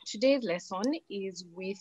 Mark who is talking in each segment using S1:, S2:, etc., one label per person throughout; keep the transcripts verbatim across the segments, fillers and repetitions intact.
S1: today's lesson is with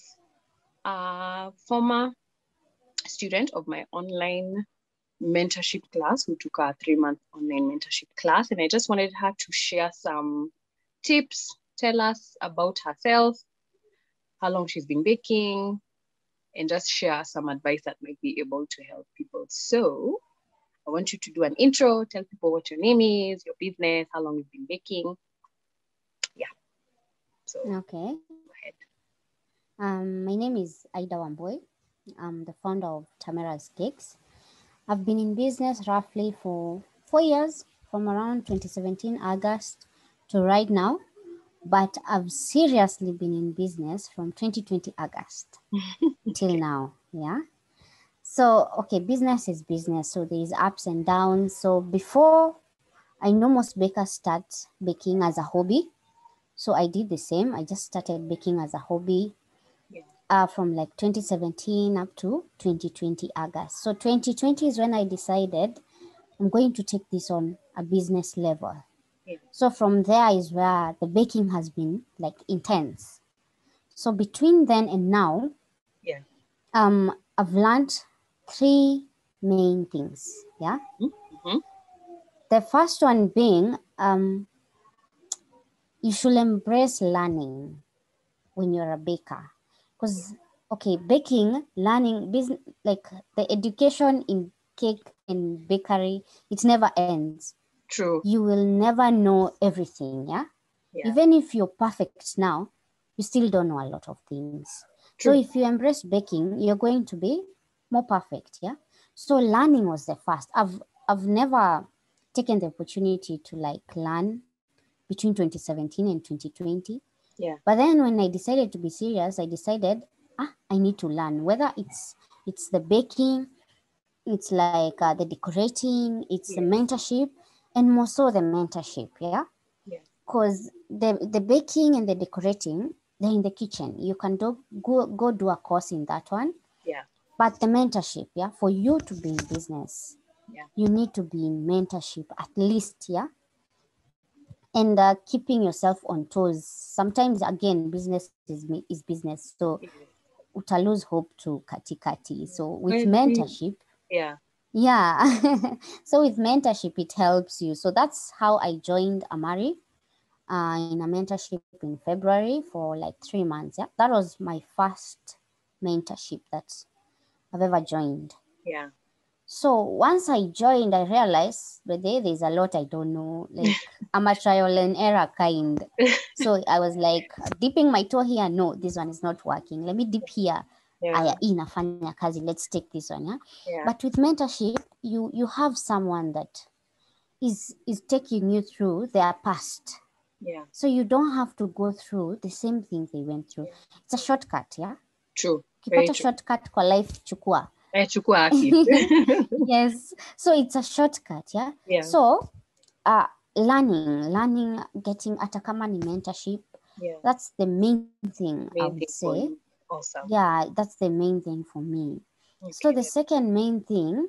S1: a former student of my online mentorship class who took a three-month online mentorship class. And I just wanted her to share some tips, tell us about herself, how long she's been baking, and just share some advice that might be able to help people. So I want you to do an intro, tell people what your name is, your business, how long you've been baking. Yeah. So
S2: okay.
S1: Go ahead.
S2: Um, my name is Aida Wamboy. I'm the founder of Tamara's Cakes. I've been in business roughly for four years, from around twenty seventeen August to right now. But I've seriously been in business from twenty twenty August till
S1: Okay.
S2: now. Yeah. So, okay, business is business. So there's ups and downs. So before, I know most bakers start baking as a hobby. So I did the same. I just started baking as a hobby
S1: Yeah.
S2: uh, from like twenty seventeen up to twenty twenty August. So twenty twenty is when I decided I'm going to take this on a business level.
S1: Yeah.
S2: So from there is where the baking has been like intense. So between then and now,
S1: Yeah.
S2: um, I've learned three main things. Yeah.
S1: Mm-hmm.
S2: The first one being, um, you should embrace learning when you're a baker, because okay, baking, learning, business, like the education in cake and bakery, it never ends.
S1: True.
S2: You will never know everything. Yeah.
S1: Yeah.
S2: Even if you're perfect now, you still don't know a lot of things. So
S1: True.
S2: if you embrace baking, you're going to be more perfect. Yeah. So learning was the first. I've I've never taken the opportunity to like learn between twenty seventeen and twenty twenty.
S1: Yeah.
S2: But then when I decided to be serious, I decided, ah, I need to learn, whether it's it's the baking, it's like uh, the decorating, it's the
S1: Yeah.
S2: mentorship, and more so the mentorship. Yeah.
S1: Yeah.
S2: Because the the baking and the decorating, they're in the kitchen. You can do go go do a course in that one.
S1: Yeah.
S2: But the mentorship, yeah, for you to be in business,
S1: Yeah.
S2: you need to be in mentorship at least, yeah. And uh, keeping yourself on toes. Sometimes again, business is is business, so
S1: Yes.
S2: uta lose hope to kati kati. So with
S1: I agree.
S2: mentorship,
S1: Yeah.
S2: yeah. So with mentorship, it helps you. So that's how I joined Amari uh, in a mentorship in February for like three months. Yeah, that was my first mentorship that I've ever joined.
S1: Yeah.
S2: So once I joined, I realized that there, there's a lot I don't know. Like I'm a trial and error kind. So I was like dipping my toe here. No, this one is not working. Let me dip here.
S1: Yeah.
S2: Aya, hii inafanya kazi. Let's take this one. Yeah.
S1: Yeah.
S2: But with mentorship, you you have someone that is is taking you through their past.
S1: Yeah.
S2: So you don't have to go through the same things they went through. It's a shortcut, yeah?
S1: True. Very
S2: Ukipata
S1: true.
S2: shortcut kwa life, chukua.
S1: Eh, chukua haki.
S2: Yes. So it's a shortcut, yeah?
S1: Yeah.
S2: So uh, learning, learning, getting hata kama ni mentorship,
S1: Yeah.
S2: that's the main thing I
S1: Main
S2: would
S1: thing for
S2: say.
S1: you. Awesome.
S2: Yeah, that's the main thing for me. So the
S1: Okay.
S2: second main thing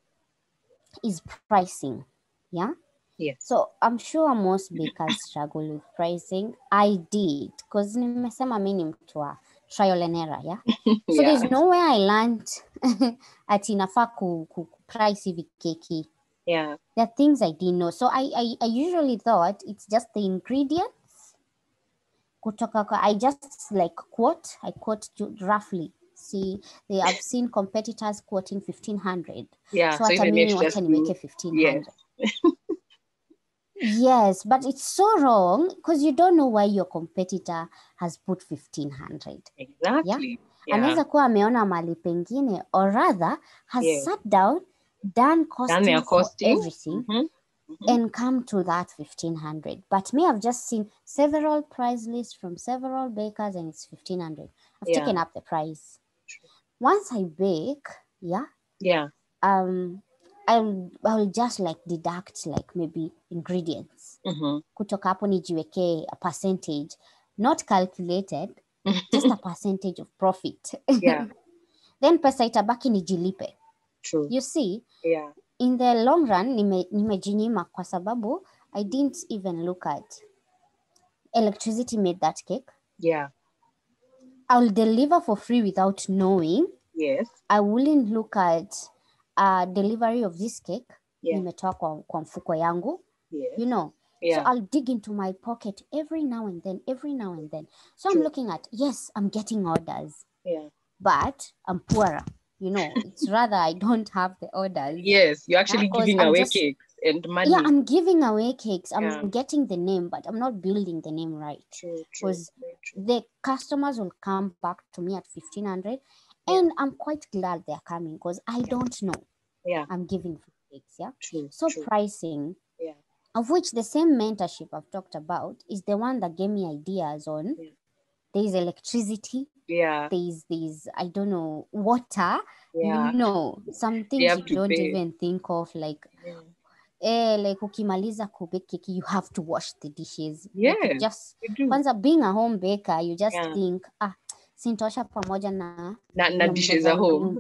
S2: is pricing, yeah?
S1: Yes.
S2: So I'm sure most bakers struggle with pricing. I did, because nimesema mi ni mtu wa trial and error, yeah? So
S1: Yeah.
S2: there's no way I learned ati nafaa ku, ku, ku price hivi keki.
S1: Yeah.
S2: There are things I didn't know. So I, I, I usually thought it's just the ingredients. Kutoka kwa, I just like quote, I quote roughly. See, they have seen competitors quoting fifteen hundred.
S1: Yeah.
S2: So
S1: So
S2: hata
S1: even
S2: mimi
S1: if
S2: wacha
S1: just do,
S2: niweke fifteen
S1: yes.
S2: hundred. Yes, but it's so wrong because you don't know why your competitor has put fifteen hundred. Yeah?
S1: Exactly. Yeah.
S2: Anaweza kuwa ameona mali pengine, or rather has
S1: Yes.
S2: sat down, done
S1: Done their
S2: costing for
S1: costing.
S2: everything,
S1: Mm-hmm. Mm-hmm.
S2: and come to that fifteen hundred. But me, I've just seen several price lists from several bakers and it's fifteen hundred. I've
S1: Yeah.
S2: taken up the price.
S1: True.
S2: Once I bake, yeah,
S1: Yeah.
S2: um, I'll, I'll just like deduct like maybe ingredients.
S1: Mm-hmm.
S2: Kutoka hapo nijiwekee a percentage, not calculated, just a percentage of profit.
S1: Yeah.
S2: Then pesa itabaki nijilipe.
S1: True.
S2: You see,
S1: Yeah.
S2: in the long run, nime, nimejinyima kwa sababu I didn't even look at electricity made that cake.
S1: Yeah.
S2: I'll deliver for free without knowing.
S1: Yes.
S2: I wouldn't look at uh, delivery of this cake.
S1: Yeah.
S2: Nimetoa kwa, kwa mfuko yangu.
S1: Yes.
S2: You know.
S1: Yeah.
S2: So I'll dig into my pocket every now and then, every now and then. So
S1: True.
S2: I'm looking at, yes, I'm getting orders.
S1: Yeah.
S2: But I'm poorer. You know, it's rather I don't have the orders.
S1: Yes, you're actually
S2: yeah,
S1: giving
S2: I'm
S1: away
S2: just,
S1: cakes and money.
S2: Yeah, I'm giving away cakes. I'm
S1: Yeah.
S2: getting the name, but I'm not building the name right.
S1: True, true.
S2: Because the customers will come back to me at fifteen hundred. Yeah. And I'm quite glad they're coming because I yeah. don't know.
S1: Yeah.
S2: I'm giving free cakes. Yeah.
S1: True.
S2: So
S1: true.
S2: pricing.
S1: Yeah.
S2: Of which the same mentorship I've talked about is the one that gave me ideas on yeah. There's electricity.
S1: Yeah.
S2: There's, there's, I don't know, water.
S1: Yeah.
S2: You know, some things you don't pay. Even think of like, yeah. eh, like ukimaliza kubake cake, you have to wash the dishes.
S1: Yes,
S2: like just, kwanza being a home baker, you just yeah. think, ah, sintosha pamoja na
S1: na, na dishes at home.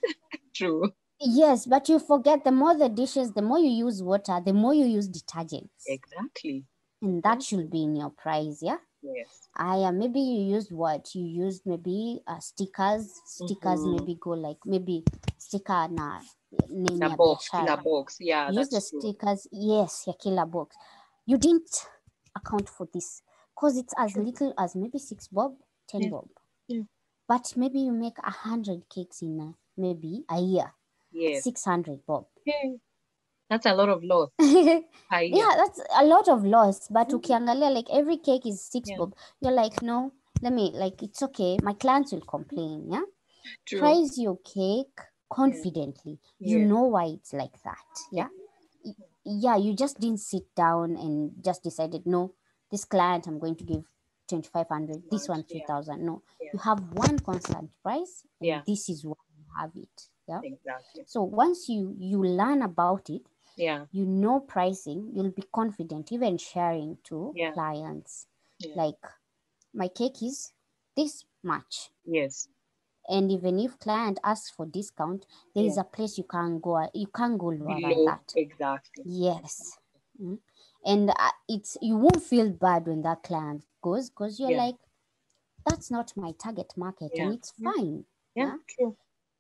S1: True.
S2: Yes, but you forget the more the dishes, the more you use water, the more you use detergents.
S1: Exactly.
S2: And that should be in your price, yeah?
S1: Yes.
S2: I uh, maybe you used what? You used maybe uh, stickers. Stickers mm-hmm. maybe go like, maybe sticker na name
S1: na
S2: ya
S1: box,
S2: biashara.
S1: kila box. Yeah,
S2: Use
S1: that's
S2: the
S1: true.
S2: stickers, yes, ya kila box. You didn't account for this because it's as true. Little as maybe six bob, ten
S1: yeah.
S2: bob.
S1: Yeah.
S2: But maybe you make a hundred cakes in a, maybe a year.
S1: Yes.
S2: six hundred bob.
S1: Yeah. That's a lot of loss. Yeah,
S2: that's a lot of loss. But mm-hmm. ukiangalia, like every cake is six yeah. bob. You're like, no, let me, like, it's okay. My clients will complain, yeah? True. Price your cake confidently. Yeah. You yeah. know why it's like that, yeah? yeah? Yeah, you just didn't sit down and just decided, no, this client I'm going to give twenty-five hundred, this one three thousand. Yeah. No, yeah. you have one constant price and yeah. this is why you have it. Yeah,
S1: exactly.
S2: So once you you learn about it,
S1: yeah,
S2: you know pricing, you'll be confident even sharing to
S1: yeah.
S2: clients.
S1: Yeah.
S2: Like, my cake is this much.
S1: Yes.
S2: And even if client asks for discount, there yeah. is a place you can't go. You can't go lower
S1: Below,
S2: than that.
S1: Exactly.
S2: Yes. Mm-hmm. And uh, it's you won't feel bad when that client goes because you're yeah. like, that's not my target market, yeah. and it's
S1: yeah.
S2: fine.
S1: Yeah,
S2: yeah,
S1: true.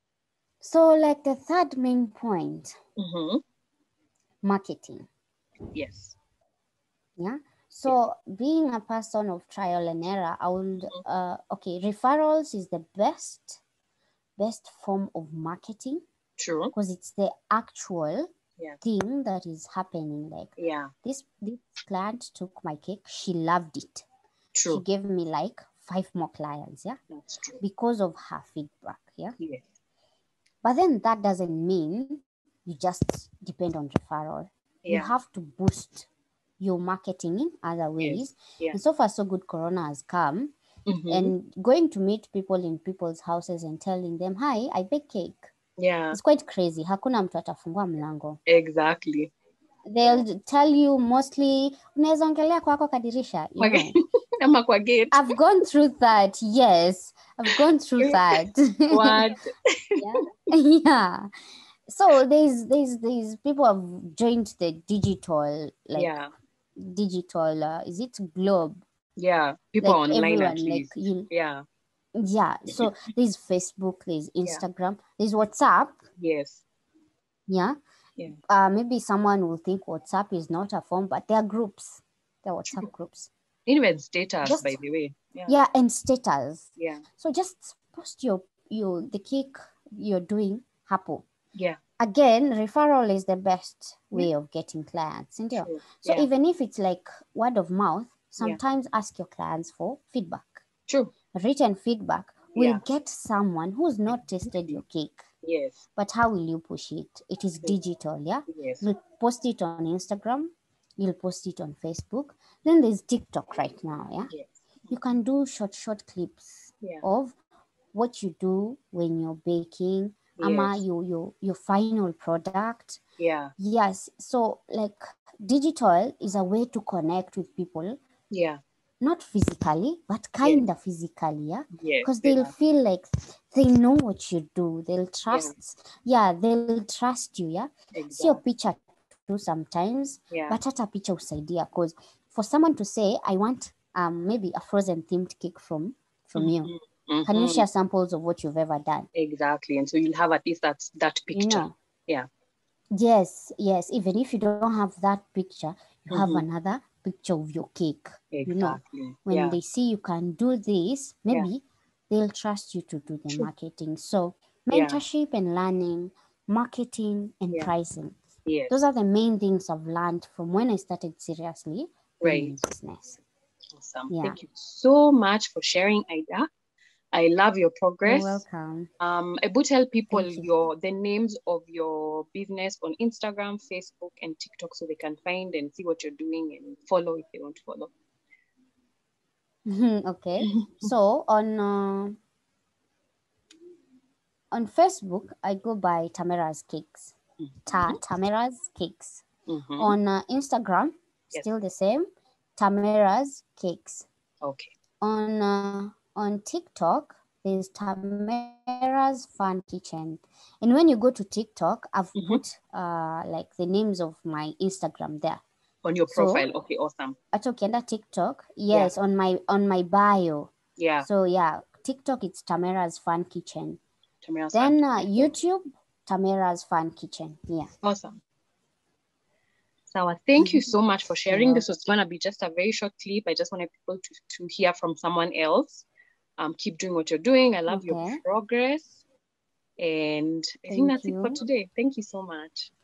S2: So, like the third main point,
S1: mm-hmm.
S2: marketing.
S1: Yes.
S2: Yeah. So, yes. being a person of trial and error, I would mm-hmm. uh okay, referrals is the best best form of marketing.
S1: True.
S2: Because it's the actual
S1: yeah.
S2: thing that is happening. Like,
S1: yeah.
S2: this this client took my cake, she loved it.
S1: True.
S2: She gave me like five more clients, yeah.
S1: That's true.
S2: Because of her feedback, yeah.
S1: Yes.
S2: But then that doesn't mean you just depend on referral. Yeah. You have to boost your marketing in other ways.
S1: Yes. Yeah.
S2: And so far, so good, Corona has come. Mm-hmm. And going to meet people in people's houses and telling them, hi, I bake cake.
S1: Yeah.
S2: It's quite crazy. Hakuna mtu atafungua mlango.
S1: Exactly.
S2: They'll yeah. tell you mostly, unaweza ongelea kwako kadirisha, you know.
S1: Ama kwa gate.
S2: I've gone through that. Yes. I've gone through that.
S1: What?
S2: yeah. yeah. So there's there's there's people have joined the digital, like
S1: yeah.
S2: digital uh, is it globe?
S1: Yeah. People
S2: like
S1: online
S2: everyone,
S1: at least.
S2: Like, you,
S1: yeah.
S2: Yeah. So there's Facebook, there's Instagram, yeah. there's WhatsApp.
S1: Yes.
S2: Yeah.
S1: Yeah.
S2: Uh, maybe someone will think WhatsApp is not a form, but there are groups. There are WhatsApp True. Groups.
S1: Even status,
S2: just,
S1: by the way.
S2: Yeah. yeah, and status.
S1: Yeah.
S2: So just post your your the cake you're doing hapo.
S1: Yeah.
S2: Again, referral is the best way yeah. of getting clients. Isn't it? So yeah. even if it's like word of mouth, sometimes yeah. ask your clients for feedback.
S1: True.
S2: Written feedback will yeah. get someone who's not tasted your cake.
S1: Yes.
S2: But how will you push it? It is digital, yeah?
S1: Yes.
S2: You'll post it on Instagram. You'll post it on Facebook. Then there's TikTok right now, yeah?
S1: Yes.
S2: You can do short, short clips
S1: yeah.
S2: of what you do when you're baking, yes. ama your, your, your final product.
S1: Yeah.
S2: Yes. So, like, digital is a way to connect with people.
S1: Yeah.
S2: Not physically, but kind of yes. physically, yeah?
S1: Yes.
S2: Because they'll yeah. feel like they know what you do. They'll trust, yeah, yeah they'll trust you, yeah?
S1: Exactly.
S2: See your picture too sometimes,
S1: yeah.
S2: but hata picture usaidia. Because for someone to say, I want um maybe a frozen themed cake from, from
S1: mm-hmm.
S2: you, Mm-hmm. Can you share
S1: Mm-hmm.
S2: samples of what you've ever done?
S1: Exactly. And so you'll have at least that, that picture.
S2: You know?
S1: Yeah.
S2: Yes, yes. Even if you don't have that picture, you have
S1: Mm-hmm.
S2: another picture of your cake. You know,
S1: Exactly.
S2: when
S1: Yeah.
S2: they see you can do this, maybe
S1: Yeah.
S2: they'll trust you to do the
S1: True.
S2: marketing. So
S1: Yeah.
S2: mentorship and learning, marketing and
S1: Yeah.
S2: pricing.
S1: Yes.
S2: Those are the main things I've learned from when I started seriously being in
S1: Right.
S2: business.
S1: Awesome.
S2: Yeah.
S1: Thank you so much for sharing, Ida. I love your progress.
S2: You're welcome.
S1: Um, Ebook, tell people
S2: Thank you.
S1: your the names of your business on Instagram, Facebook, and TikTok so they can find and see what you're doing and follow if they want to follow.
S2: Okay. So on uh, on Facebook, I go by Tamara's Cakes. Ta Tamara's Cakes.
S1: Mm-hmm.
S2: On uh, Instagram,
S1: Yes.
S2: still the same, Tamara's Cakes.
S1: Okay.
S2: On uh, on TikTok, there's Tamara's Fun Kitchen. And when you go to TikTok, I've
S1: Mm-hmm.
S2: put uh, like the names of my Instagram there.
S1: On your
S2: So
S1: profile. Okay, awesome.
S2: at Okenda TikTok,
S1: Yeah.
S2: yes, on my on my bio.
S1: Yeah.
S2: So yeah, TikTok it's Tamara's Fun Kitchen.
S1: Tamara's
S2: Then
S1: Fun
S2: uh,
S1: Kitchen.
S2: YouTube, Tamara's Fun Kitchen. Yeah.
S1: Awesome. Sawa, thank you so much for sharing.
S2: Yeah.
S1: This was gonna be just a very short clip. I just wanted people to, to hear from someone else. Um, keep doing what you're doing. I love your
S2: Okay.
S1: progress. And I think
S2: Thank
S1: that's it for
S2: you.
S1: today. Thank you so much.